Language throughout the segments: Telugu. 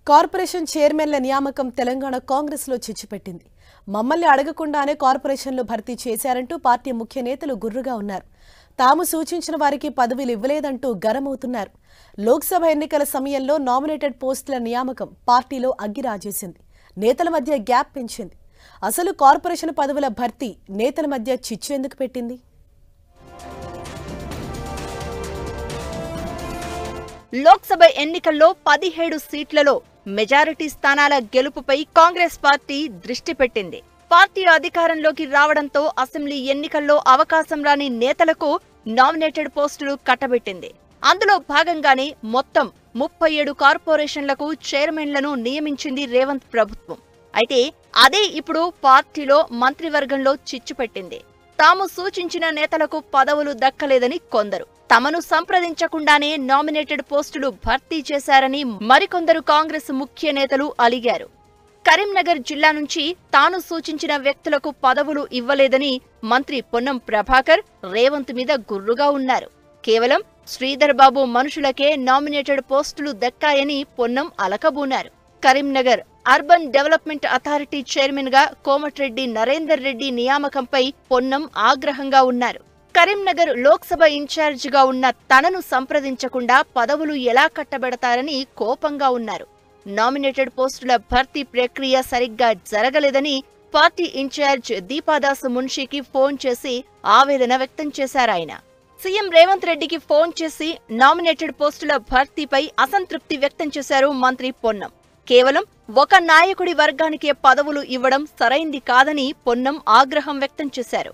కార్పొరేషన్ చైర్మన్ల నియామకం తెలంగాణ కాంగ్రెస్ లో చిచ్చుపెట్టింది. మమ్మల్ని అడగకుండానే కార్పొరేషన్లు భర్తీ చేశారంటూ పార్టీ ముఖ్య నేతలు గుర్రుగా ఉన్నారు. తాము సూచించిన వారికి పదవులు ఇవ్వలేదంటూ గరమవుతున్నారు. లోక్సభ ఎన్నికల సమయంలో నామినేటెడ్ పోస్టుల నియామకం పార్టీలో అగ్గిరాజేసింది. నేతల మధ్య గ్యాప్ పెంచింది. అసలు కార్పొరేషన్ పదవుల భర్తీ నేతల మధ్య చిచ్చు ఎందుకు పెట్టింది? లోక్సభ ఎన్నికల్లో 17 సీట్లలో మెజారిటీ స్థానాల గెలుపుపై కాంగ్రెస్ పార్టీ దృష్టి పెట్టింది. పార్టీ అధికారంలోకి రావడంతో అసెంబ్లీ ఎన్నికల్లో అవకాశం రాని నేతలకు నామినేటెడ్ పోస్టులు కట్టబెట్టింది. అందులో భాగంగానే మొత్తం 37 కార్పొరేషన్లకు చైర్మన్లను నియమించింది రేవంత్ ప్రభుత్వం. అయితే అదే ఇప్పుడు పార్టీలో మంత్రివర్గంలో చిచ్చు పెట్టింది. తాము సూచించిన నేతలకు పదవులు దక్కలేదని కొందరు, తమను సంప్రదించకుండానే నామినేటెడ్ పోస్టులు భర్తీ చేశారని మరికొందరు కాంగ్రెస్ ముఖ్య నేతలు అలిగారు. కరీంనగర్ జిల్లా నుంచి తాను సూచించిన వ్యక్తులకు పదవులు ఇవ్వలేదని మంత్రి పొన్నం ప్రభాకర్ రేవంత్ మీద గుర్రుగా ఉన్నారు. కేవలం శ్రీధర్ బాబు మనుషులకే నామినేటెడ్ పోస్టులు దక్కాయని పొన్నం అలకబూనారు. Karimnagar urban development authority chairman గా కోమటిరెడ్డి నరేందర్ రెడ్డి నియామకంపై పొన్నం ఆగ్రహంగా ఉన్నారు. కరీంనగర్ లోక్సభ ఇన్ఛార్జిగా ఉన్న తనను సంప్రదించకుండా పదవులు ఎలా కట్టబెడతారని కోపంగా ఉన్నారు. నామినేటెడ్ పోస్టుల భర్తీ ప్రక్రియ సరిగ్గా జరగలేదని పార్టీ ఇన్ఛార్జ్ దీపాదాసు మున్షీకి ఫోన్ చేసి ఆవేదన వ్యక్తం చేశారాయన. సీఎం రేవంత్ రెడ్డికి ఫోన్ చేసి నామినేటెడ్ పోస్టుల భర్తీపై అసంతృప్తి వ్యక్తం చేశారు మంత్రి పొన్నం. కేవలం ఒక నాయకుడి వర్గానికే పదవులు ఇవ్వడం సరైంది కాదని పొన్నం ఆగ్రహం వ్యక్తం చేశారు.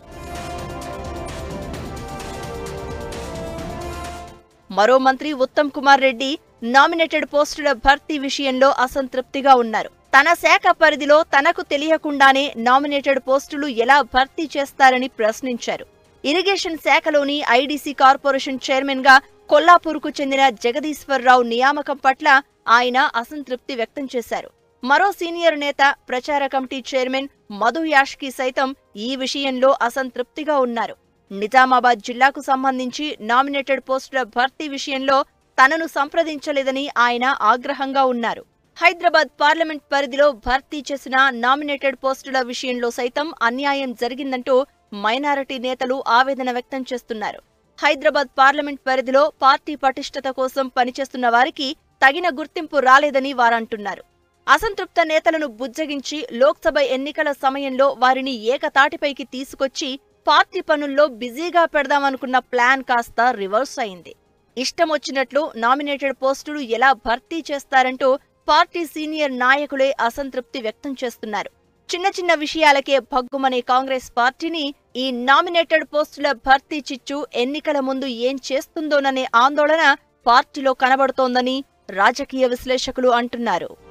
మరో మంత్రి ఉత్తమ్ కుమార్ రెడ్డి నామినేటెడ్ పోస్టుల భర్తీ విషయంలో అసంతృప్తిగా ఉన్నారు. తన శాఖ పరిధిలో తనకు తెలియకుండానే నామినేటెడ్ పోస్టులు ఎలా భర్తీ చేస్తారని ప్రశ్నించారు. ఇరిగేషన్ శాఖలోని ఐడీసీ కార్పొరేషన్ చైర్మన్ గా కొల్లాపూర్కు చెందిన జగదీశ్వరరావు నియామకం పట్ల ఆయన అసంతృప్తి వ్యక్తం చేశారు. మరో సీనియర్ నేత ప్రచార కమిటీ చైర్మన్ మధు యాష్కి సైతం ఈ విషయంలో అసంతృప్తిగా ఉన్నారు. నిజామాబాద్ జిల్లాకు సంబంధించి నామినేటెడ్ పోస్టుల భర్తీ విషయంలో తనను సంప్రదించలేదని ఆయన ఆగ్రహంగా ఉన్నారు. హైదరాబాద్ పార్లమెంట్ పరిధిలో భర్తీ చేసిన నామినేటెడ్ పోస్టుల విషయంలో సైతం అన్యాయం జరిగిందంటూ మైనారిటీ నేతలు ఆవేదన వ్యక్తం చేస్తున్నారు. హైదరాబాద్ పార్లమెంట్ పరిధిలో పార్టీ పటిష్టత కోసం పనిచేస్తున్న వారికి తగిన గుర్తింపు రాలేదని వారంటున్నారు. అసంతృప్త నేతలను బుజ్జగించి లోక్సభ ఎన్నికల సమయంలో వారిని ఏకతాటిపైకి తీసుకొచ్చి పార్టీ పనుల్లో బిజీగా పెడదామనుకున్న ప్లాన్ కాస్త రివర్స్ అయింది. ఇష్టమొచ్చినట్లు నామినేటెడ్ పోస్టులు ఎలా భర్తీ చేస్తారంటూ పార్టీ సీనియర్ నాయకులే అసంతృప్తి వ్యక్తం చేస్తున్నారు. చిన్న చిన్న విషయాలకే భగ్గుమనే కాంగ్రెస్ పార్టీని ఈ నామినేటెడ్ పోస్టుల భర్తీ చిచ్చు ఎన్నికల ముందు ఏం చేస్తుందోననే ఆందోళన పార్టీలో కనబడుతోందని రాజకీయ విశ్లేషకులు అంటున్నారు.